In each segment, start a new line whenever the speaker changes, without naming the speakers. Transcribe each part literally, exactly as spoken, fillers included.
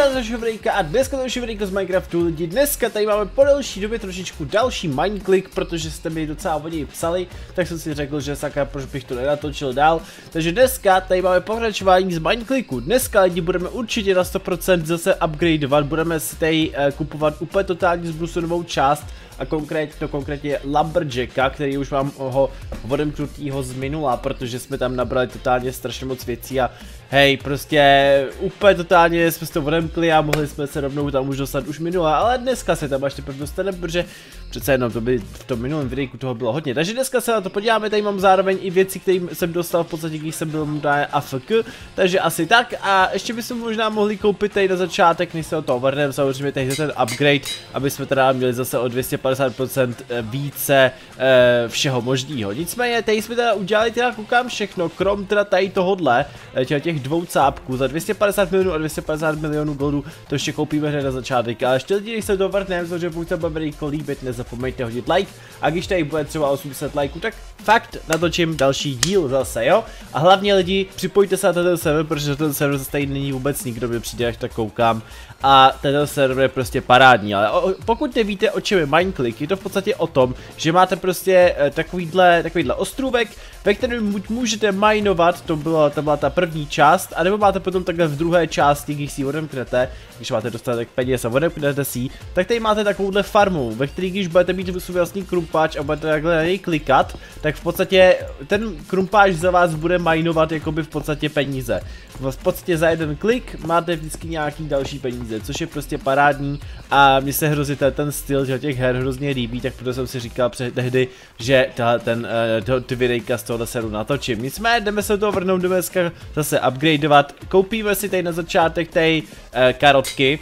Zdravím z našeho videjka a dneska další videjko z Minecraftu lidi. Dneska tady máme po delší době trošičku další Mineclick, protože jste mi docela o něj psali, tak jsem si řekl, že sakra, proč bych to nenatočil dál. Takže dneska tady máme pokračování z Mineclicku. Dneska lidi budeme určitě na sto procent zase upgradeovat, budeme si tady uh, kupovat úplně totálně zbrusunovou část. A konkrétně to konkrétně Lumberjacka, který už mám ho odemknutýho z minula, protože jsme tam nabrali totálně strašně moc věcí a hej, prostě úplně totálně jsme to odemkli a mohli jsme se rovnou tam už dostat už minula, ale dneska se tam až teprve dostaneme, protože přece jenom to by v tom minulém videjku toho bylo hodně. Takže dneska se na to podíváme, tady mám zároveň i věci, které jsem dostal v podstatě, když jsem byl možná A F K, takže asi tak. A ještě bychom možná mohli koupit tady na začátek, než se o to vrhneme, samozřejmě tady ten upgrade, aby jsme teda měli zase o dvě stě padesát procent více e, všeho možného. Nicméně tady jsme teda udělali, teda koukám všechno, krom teda tady tohodle, těch dvou cápků za dvě stě padesát milionů a dvě stě padesát milionů goldů, to ještě koupíme hned na začátek. Ale ještě lidi, když se to vrhneme, protože pokud se bude videjko líbit, nezapomeňte hodit like. A když tady bude třeba osm set lajků, tak fakt natočím další díl zase, jo? A hlavně lidi, připojte se na ten server, protože ten server zase tady není vůbec nikdo, mě přijde, až tak koukám. A ten server je prostě parádní, ale o, pokud nevíte, o čem je Mineclick, je to v podstatě o tom, že máte prostě e, takovýhle, takovýhle ostrůvek, ve kterém můžete minovat, to byla, to byla ta první část, anebo máte potom takhle v druhé části, když si ji odemknete, když máte dostatek peněz a odemknete si, tak tady máte takovouhle farmu, ve které když budete mít svůj vlastní krumpáč a budete takhle na něj klikat, tak v podstatě ten krumpáč za vás bude minovat jakoby v podstatě peníze. V podstatě za jeden klik máte vždycky nějaký další peníze, což je prostě parádní a mně se hrozně ten styl že těch her hrozně líbí, tak proto jsem si říkal před tehdy, že ta, ten, uh, ty videjka z tohohle seru natočím. Nicméně jdeme se toho vrhnout do dneska zase upgradeovat, koupíme si tady na začátek tady uh, karotky.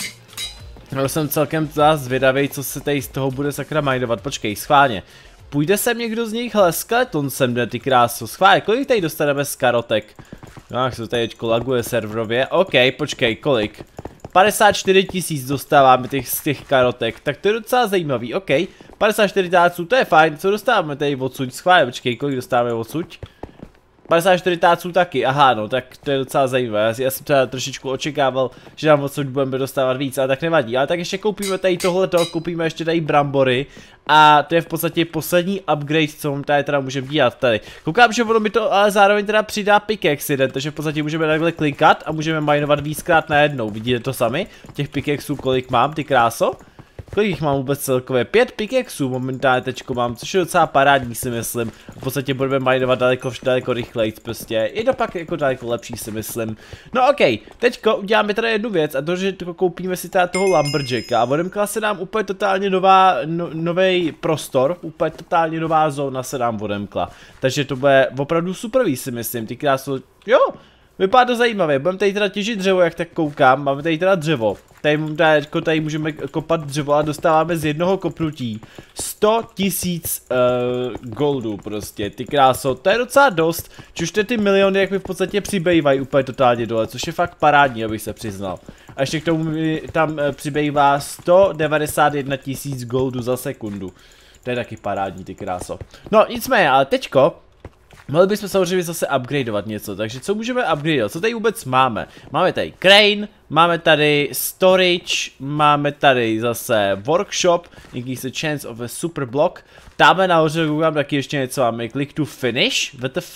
No, jsem celkem zvědavý, co se tady z toho bude sakra minovat, počkej, schválně. Půjde sem někdo z nich, hele, skeleton sem jde, ty krásu, schválně, kolik tady dostaneme z karotek? No, jak se to tady laguje serverově, ok, počkej, kolik? padesát čtyři tisíc dostáváme těch, z těch karotek, tak to je docela zajímavý, ok. padesát čtyři táců, to je fajn, co dostáváme tady odsud, schválně, počkej, kolik dostáváme odsud? padesát čtyři táců taky, aha, no, tak to je docela zajímavé, já jsem teda trošičku očekával, že nám odsud budeme dostávat víc, ale tak nevadí, ale tak ještě koupíme tady tohleto, koupíme ještě tady brambory a to je v podstatě poslední upgrade, co tady teda můžeme dělat tady. Koukám, že ono mi to ale zároveň teda přidá pickaxe jeden, takže v podstatě můžeme takhle klikat a můžeme minovat víckrát najednou, vidíte to sami? Těch pickaxů kolik mám, ty kráso? Kolik jich mám vůbec celkově? Pět pickaxů momentálně teďko mám, což je docela parádní si myslím. V podstatě budeme minovat daleko, daleko rychleji, prostě je to pak jako daleko lepší si myslím. No ok, teďko uděláme teda jednu věc a to, že koupíme si teda toho Lumberjacka a odemkla se nám úplně totálně nová, no, nový prostor, úplně totálně nová zóna se nám odemkla. Takže to bude opravdu superví si myslím, ty krásno, jo. Vypadá to zajímavě, budeme tady teda těžit dřevo, jak tak koukám, máme tady teda dřevo. Tady, tady, tady můžeme kopat dřevo a dostáváme z jednoho kopnutí sto tisíc uh, goldů prostě, ty kráso, to je docela dost. Čuž ty miliony jak mi v podstatě přibývají úplně totálně dole, což je fakt parádní, abych se přiznal. A ještě k tomu mi tam uh, přibývá sto devadesát jedna tisíc goldů za sekundu. To je taky parádní, ty kráso. No nicméně, ale teďko mohli bychom samozřejmě zase upgradeovat něco, takže co můžeme upgradeovat, co tady vůbec máme? Máme tady crane, máme tady storage, máme tady zase workshop, increase the chance of a super block, tamhle nahoře koukám taky ještě něco, máme click to finish, W T F?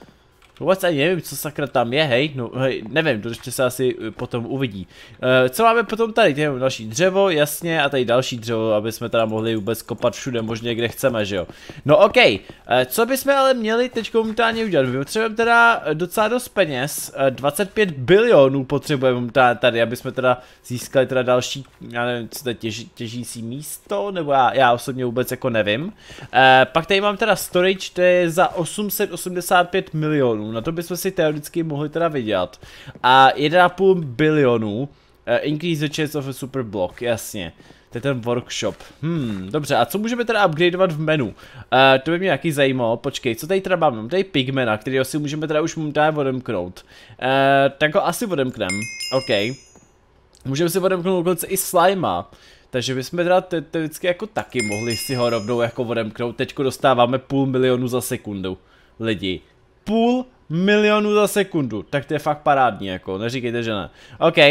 Vůbec ani nevím, co sakra tam je, hej, no hej, nevím, to ještě se asi potom uvidí. Uh, co máme potom tady, tady další dřevo, jasně, a tady další dřevo, aby jsme teda mohli vůbec kopat všude možně, kde chceme, že jo. No ok, uh, co bychom ale měli teď momentálně udělat, my potřebujeme teda docela dost peněz, uh, dvacet pět bilionů potřebujeme tady, aby jsme teda získali teda další, já nevím, co to je těží, těžící místo, nebo já, já osobně vůbec jako nevím. Uh, pak tady mám teda storage, to je za osm set osmdesát pět milionů. Na to bychom si teoreticky mohli teda vydělat. A jeden a půl bilionů uh, increase the chance of a super block, jasně. To je ten workshop. Hmm, dobře, a co můžeme teda upgradeovat v menu? Uh, to by mě nějaký zajímalo, počkej, co tady teda máme? Mám tady pigmena, kterýho si můžeme teda už momentálně odemknout. Uh, tak ho asi odemknem, ok. Můžeme si odemknout dokonce i slima. Takže bychom teda teoreticky jako taky mohli si ho rovnou jako odemknout. Teďko dostáváme půl milionu za sekundu. Lidi. Půl milionu za sekundu, tak to je fakt parádní, jako, neříkejte, že ne. OK,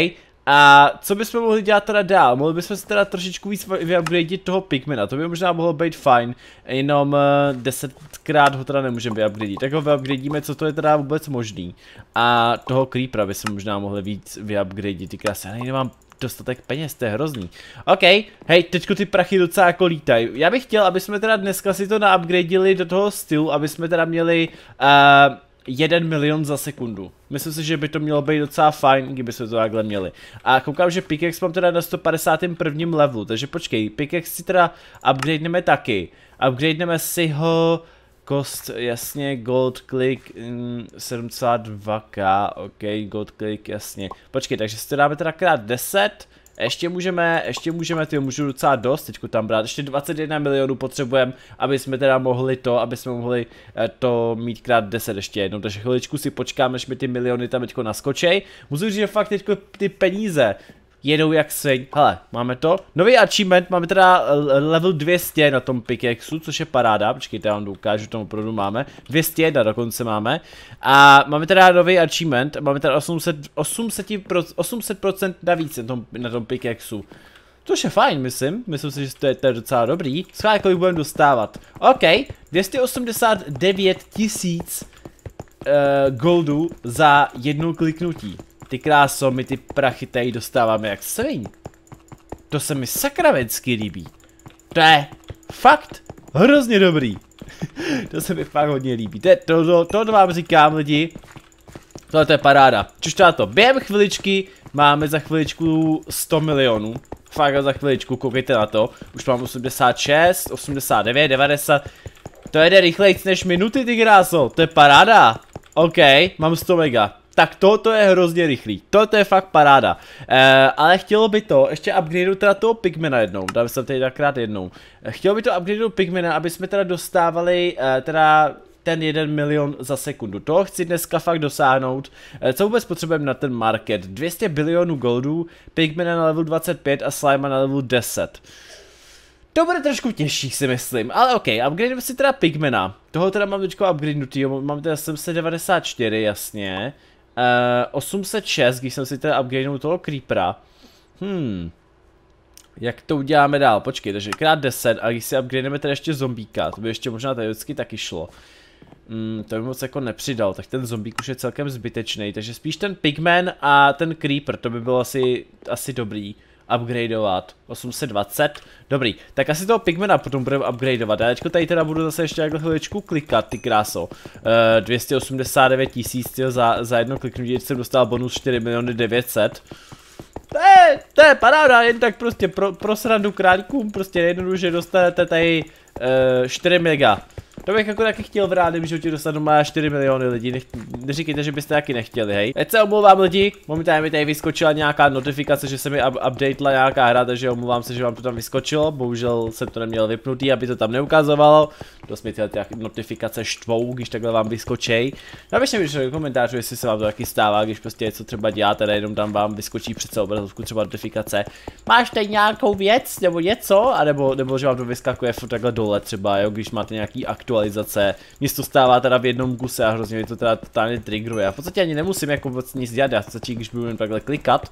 A co bychom mohli dělat teda dál? Mohli bychom si teda trošičku víc vyupgradit toho pigmena, to by možná mohlo být fajn, jenom uh, desetkrát ho teda nemůžeme vyupgradit, tak ho vyupgradíme, co to je teda vůbec možný. A toho creepera by se možná mohli víc vyupgradit, ty krásy, já nemám dostatek peněz, to je hrozný. OK, hej, teďko ty prachy docela jako lítají. Já bych chtěl, aby jsme teda dneska si to naupgradili do toho stylu, aby jsme teda měli uh, jeden milion za sekundu. Myslím si, že by to mělo být docela fajn, kdyby jsme to takhle měli. A koukám, že pickaxe mám teda na sto padesátém prvním levelu, takže počkej, pickaxe si teda upgradeneme taky. Upgradeneme si ho, cost, jasně, gold click, mm, sedm celá dva ká, ok, gold click, jasně. Počkej, takže si to dáme teda krát deset. Ještě můžeme, ještě můžeme, ty můžu docela dost teďko tam brát, ještě dvacet jedna milionů potřebujeme, aby jsme teda mohli to, aby jsme mohli to mít krát deset ještě jednou, takže chviličku si počkáme, až mi ty miliony tam teďko naskočej. Musím říct, že fakt teďko ty peníze jedou jak sviň. Hele, máme to. Nový achievement, máme teda level dvě stě na tom pickaxeu, což je paráda. Počkejte, já vám to ukážu, tomu opravdu máme. dvě stě jedna dokonce máme. A máme teda nový achievement, máme teda osm set procent navíc na tom, na tom pickaxeu. Což je fajn, myslím. Myslím si, že to je, to je docela dobrý. Schválně, kolik budeme dostávat. OK, dvě stě osmdesát devět tisíc uh, goldů za jedno kliknutí. Ty kráso, my ty prachy tady dostáváme jak sviň. To se mi sakravensky líbí. To je fakt hrozně dobrý. To se mi fakt hodně líbí. To, to, to, to, to vám říkám lidi. Tohle to je paráda. Čuž to během chviličky máme za chviličku sto milionů. Fakt za chviličku, koukejte na to. Už mám osmdesát šest, osmdesát devět, devadesát. To jde rychlejc než minuty, ty kráso. To je paráda. OK, mám sto mega. Tak toto je hrozně rychlý, toto je fakt paráda, e, ale chtělo by to, ještě upgradeu teda toho pigmena jednou, dáme se tady takrát jednou, chtělo by to upgradeu pigmena, aby jsme teda dostávali e, teda ten jeden milion za sekundu, toho chci dneska fakt dosáhnout, e, co vůbec potřebujeme na ten market, dvě stě bilionů goldů, pigmena na level dvacet pět a slima na level deset. To bude trošku těžší, si myslím, ale ok, upgradujeme si teda pigmena, toho teda mám teďko upgradenutý, mám teda sedm set devadesát čtyři, jasně. Uh, osm set šest, když jsem si teda upgradenul toho creepera. Hmm. Jak to uděláme dál? Počkej, takže krát deset a když si upgradeneme teda ještě zombíka, to by ještě možná tady vždycky taky šlo. Hmm, to by moc jako nepřidal, tak ten zombík už je celkem zbytečný, takže spíš ten pigman a ten creeper, to by bylo asi, asi dobrý upgradeovat. osm set dvacet, dobrý, tak asi toho pigmana potom budeme upgradeovat. Já teďko tady teda budu zase ještě takhle chviličku klikat, ty kráso. Uh, dvě stě osmdesát devět tisíc za, za jedno kliknutí, jsem dostal bonus čtyři miliony devět set. To je, to je paráda, jen tak prostě pro, pro srandu králíkům, prostě jednoduše dostanete tady uh, čtyři mega. To bych jako taky chtěl v rádem životě dostat doma čtyři miliony lidí, Nech, neříkejte, že byste taky nechtěli, hej. Teď se omlouvám lidi, momentálně mi tady vyskočila nějaká notifikace, že se mi up updatela nějaká hra, takže omlouvám se, že vám to tam vyskočilo, bohužel jsem to neměl vypnutý, aby to tam neukazovalo. Dost mi tyhle ty notifikace štvou, když takhle vám vyskočej. Napište mi do komentářů, jestli se vám to taky stává, když prostě něco třeba děláte, jenom tam vám vyskočí před celou obrazovku třeba notifikace. Máš tady nějakou věc nebo něco, a nebo, nebo že vám to vyskakuje furt takhle dole třeba, jo, když máte nějaký aktualizace. Mně to stává teda v jednom kuse a hrozně mi to teda totálně triggeruje. A v podstatě ani nemusím jako moc nic dělat, já stačí, když budu jen takhle klikat.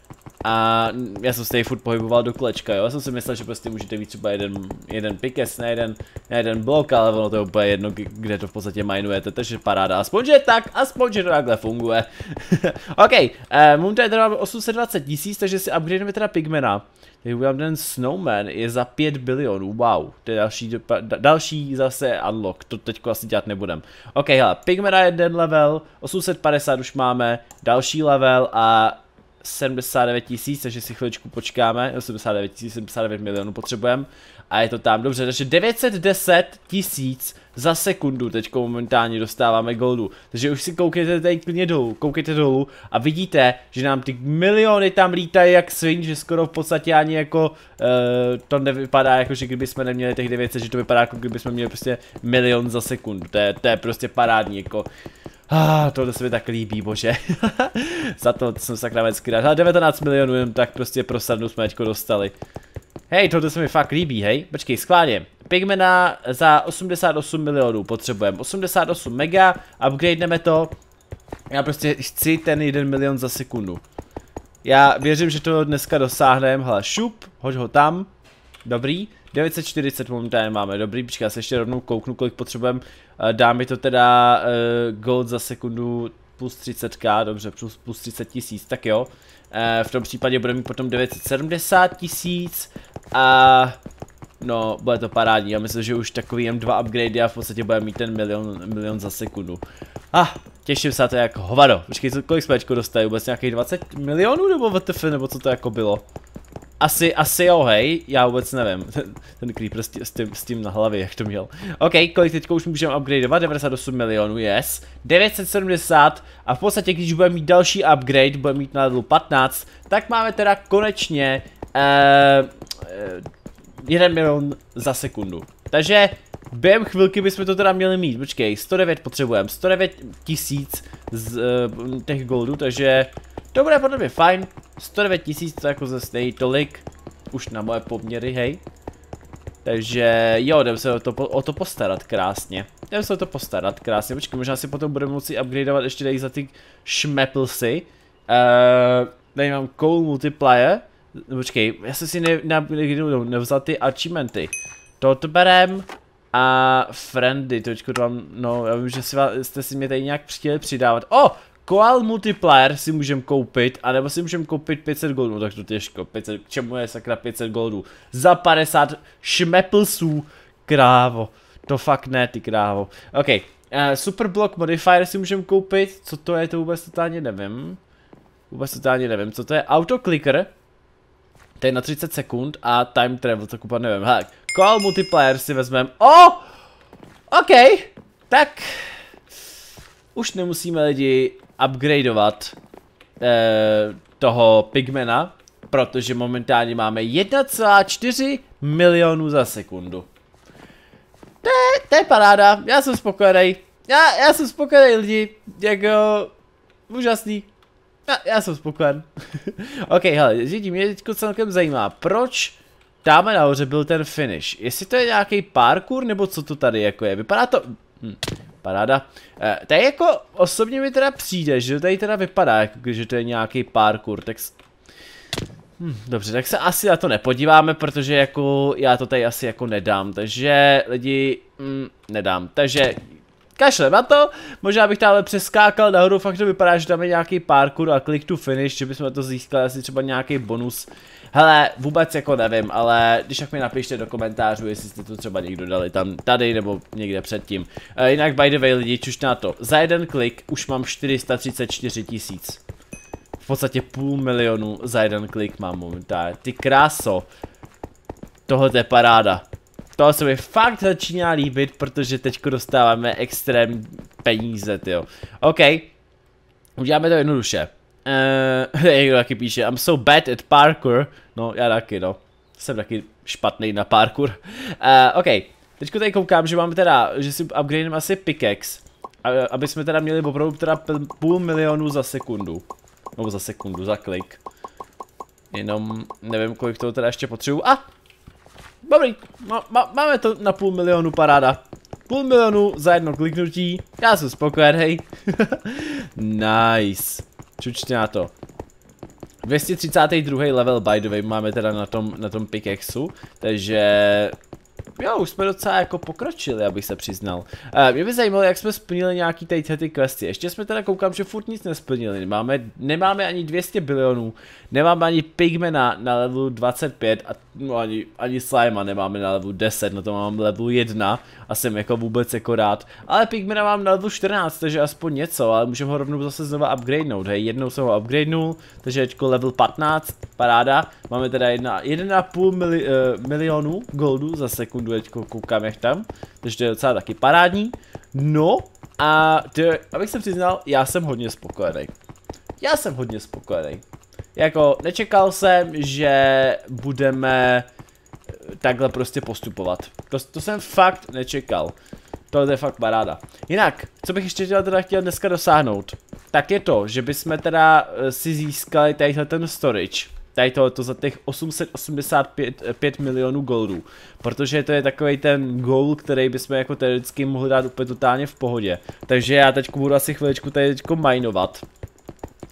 A já jsem se tady furt pohyboval do kolečka, jo, já jsem si myslel, že prostě můžete mít třeba jeden, jeden pickaxe na jeden, na jeden blok, ale ono to je úplně jedno, kde to v podstatě minujete, takže paráda, aspoň že tak, aspoň že to takhle funguje. OK, uh, momentálně teda máme osm set dvacet tisíc, takže si upgradeneme teda pigmena. Tady udělám ten snowman, je za pět bilionů, wow, to je další, další zase unlock, to teďko asi dělat nebudem. OK, hele, pigmena jeden level, osm set padesát už máme, další level a sedmdesát devět tisíc, takže si chviličku počkáme, sedmdesát devět tisíc, sedmdesát devět milionů potřebujeme a je to tam, dobře, takže devět set deset tisíc za sekundu teďko momentálně dostáváme goldu, takže už si koukejte tady klidně dolů, koukejte dolů a vidíte, že nám ty miliony tam lítají jak svin, že skoro v podstatě ani jako uh, to nevypadá jako, že kdyby jsme neměli těch devět set, že to vypadá jako kdyby jsme měli prostě milion za sekundu, to je, to je prostě parádní jako. Ah, tohle se mi tak líbí, bože. Za to, to jsem sakramensky rád. Ale devatenáct milionů jen tak prostě pro srandu jsme teďko dostali. Hej, tohle se mi fakt líbí, hej. Počkej, schválně. Pigmena za osmdesát osm milionů potřebujeme. osmdesát osm mega, upgradeneme to. Já prostě chci ten jeden milion za sekundu. Já věřím, že to dneska dosáhneme. Hele, šup, hoď ho tam. Dobrý. devět set čtyřicet momentálně máme, dobrý, počkej, já se ještě rovnou kouknu, kolik potřebujeme. Dá mi to teda uh, gold za sekundu plus třicet k, dobře, plus, plus třicet tisíc, tak jo. Uh, v tom případě budeme mít potom devět set sedmdesát tisíc a no, bude to parádní, já myslím, že už takový M dva upgrade a v podstatě budeme mít ten milion, milion za sekundu. Ah, těším se na to jako hovado, počkej, kolik jsme dostali, vůbec nějakých dvacet milionů nebo W T F, nebo co to jako bylo? Asi, asi jo, hej, já vůbec nevím, ten, ten creeper s tím, s, tím, s tím na hlavě, jak to měl. OK, kolik teďko už můžeme upgradeovat, devadesát osm milionů, yes, devět set sedmdesát a v podstatě, když budeme mít další upgrade, budeme mít na levelu patnáct, tak máme teda konečně uh, uh, jeden milion za sekundu. Takže během chvilky bychom to teda měli mít, počkej, sto devět potřebujeme, sto devět tisíc z uh, těch goldů, takže to bude podle mě fajn, sto devět tisíc to jako zase nejí tolik, už na moje poměry, hej. Takže jo, jdem se o to, o to postarat krásně, jdem se o to postarat krásně, počkej, možná si potom budeme moci upgradeovat ještě tady za ty šmeplsy. Uh, tady mám coal multiplier, počkej, já jsem si ne, ne, ne, nevzal ty achievementy, toto berem. A friendy, točko to mám, no já vím, že si vás, jste si mě tady nějak chtěli přidávat. O! Oh, Coal multiplier si můžeme koupit, anebo si můžeme koupit pět set goldů, tak to těžko, pět set, k čemu je sakra pět set goldů? Za padesát šmeplsů, krávo, to fakt ne, ty krávo. Ok, uh, super block modifier si můžeme koupit, co to je, to vůbec totálně nevím. Vůbec totálně nevím, co to je, autoclicker, to je na třicet sekund a time travel, to kupat nevím, hele, coal multiplier si vezmeme, oh! Ok, tak už nemusíme lidi upgradeovat eh, toho pigmena, protože momentálně máme jedna celá čtyři milionu za sekundu. To je, to je paráda, já jsem spokojený, já, já jsem spokojený lidi, jako úžasný, já, já jsem spokojen. Ok, hele, lidi, mě teďko celkem zajímá, proč dáme nahoře byl ten finish, jestli to je nějaký parkour, nebo co to tady jako je, vypadá to... Hm. Paráda. Eh, tady jako osobně mi teda přijde, že tady teda vypadá, jako že to je nějaký parkour, tak... Hm, dobře, tak se asi na to nepodíváme, protože jako já to tady asi jako nedám, takže lidi, hm, nedám, takže kašlem na to, možná bych tady přeskákal nahoru, fakt to vypadá, že tam je nějaký parkour a click to finish, že bychom to získali asi třeba nějaký bonus. Hele, vůbec jako nevím, ale když tak mi napište do komentářů, jestli jste to třeba někdo dali tam tady nebo někde předtím. E, jinak by the way lidi, čuž na to, za jeden klik už mám čtyři sta třicet čtyři tisíc. V podstatě půl milionu za jeden klik mám momentálně, ty kráso. Tohle je paráda. Tohle se mi fakt začíná líbit, protože teďko dostáváme extrém peníze, tyjo. OK, uděláme to jednoduše. Uh, někdo taky píše, I'm so bad at parkour. No, já taky, no. Jsem taky špatný na parkour. Uh, OK, teďko tady koukám, že máme teda, že si upgrademe asi pickaxe. Aby jsme teda měli opravdu teda půl milionu za sekundu. Nebo za sekundu, za klik. Jenom nevím, kolik toho teda ještě potřebuji. A! Ah, dobrý, no, máme to na půl milionu, paráda. Půl milionu za jedno kliknutí. Já jsem spokojený. Nice. Čučte na to. dvě stě třicátý druhý level by the way máme teda na tom, na tom pickaxeu, takže jo, už jsme docela jako pokročili, abych se přiznal. Uh, mě by zajímalo, jak jsme splnili nějaký tady ty questy. Ještě jsme teda koukám, že furt nic nesplnili. Máme, nemáme ani dvě stě bilionů, nemáme ani pigmena na levelu dvacet pět a no, ani, ani slima nemáme na levelu deset, na to mám levelu jedna a jsem jako vůbec jako rád. Ale pigmena mám na levelu čtrnáct, takže aspoň něco, ale můžeme ho rovnou zase znova upgradenout. Hej, jednou jsem ho upgradenul, takže teďko level patnáct, paráda. Máme teda jedna a půl mili, uh, milionu goldu za sekundu, teďko koukám jak tam, takže to je docela taky parádní. No a ty, abych se přiznal, já jsem hodně spokojený. Já jsem hodně spokojený. Jako nečekal jsem, že budeme takhle prostě postupovat. To, to jsem fakt nečekal. To je fakt paráda. Jinak, co bych ještě teda chtěl dneska dosáhnout, tak je to, že bychom teda si získali tadyhle ten storage. Tady tohoto za těch osm set osmdesát pět milionů goldů. Protože to je takový ten goal, který bychom jako teoreticky mohli dát úplně totálně v pohodě. Takže já teď budu asi chviličku tady teďko minovat.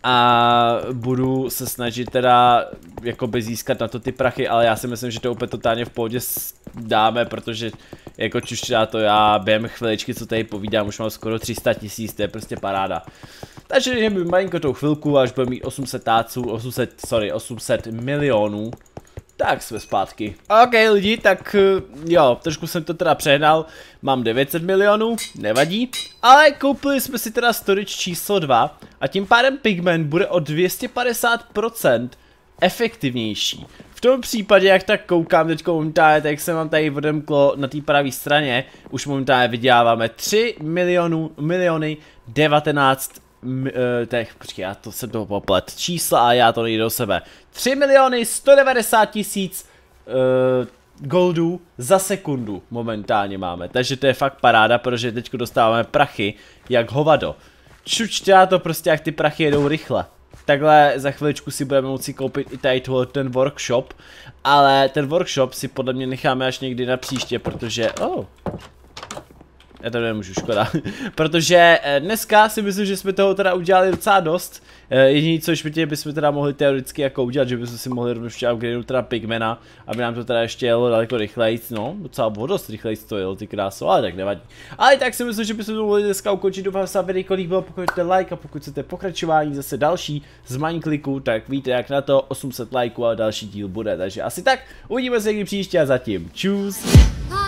a budu se snažit teda jakoby získat na to ty prachy, ale já si myslím, že to úplně totálně v pohodě dáme, protože jako čušťá to já během chviličky, co tady povídám, už mám skoro tři sta tisíc, to je prostě paráda. Takže jdeme malinko tou chvilku, až budeme mít osm set táců, osm set, sorry, osm set milionů. Tak jsme zpátky. Ok lidi, tak jo, trošku jsem to teda přehnal, mám devět set milionů, nevadí, ale koupili jsme si teda storage číslo dva a tím pádem pigment bude o dvě stě padesát procent efektivnější. V tom případě, jak tak koukám teď momentálně, tak jsem vám tady odemklo na té pravé straně, už momentálně vyděláváme tři milionů, miliony devatenáct těch, počkej, já to jsem toho poplet, čísla a já to nejdu do sebe. tři miliony sto devadesát tisíc uh, goldů za sekundu momentálně máme, takže to je fakt paráda, protože teď dostáváme prachy jak hovado. Čučťá to prostě, jak ty prachy jedou rychle. Takhle za chviličku si budeme moci koupit i tady tohle ten workshop, ale ten workshop si podle mě necháme až někdy na příště, protože, oh, já to nemůžu, škoda. Protože dneska si myslím, že jsme toho teda udělali docela dost. Jediný, co ještě bychom teda mohli teoreticky jako udělat, že bychom si mohli rovnou ještě upgradenout teda pigmena, aby nám to teda ještě jelo daleko rychlejc, no, docela bylo dost rychlejc to jelo, ty kráso, ale tak nevadí. Ale tak si myslím, že bychom to mohli dneska ukončit, doufám se, aby kolik bylo, pokud chcete like a pokud chcete pokračování zase další z Mineclicku, tak víte jak na to, osm set lajků a další díl bude, takže asi tak, uvidíme se někdy příště a zatím, čus.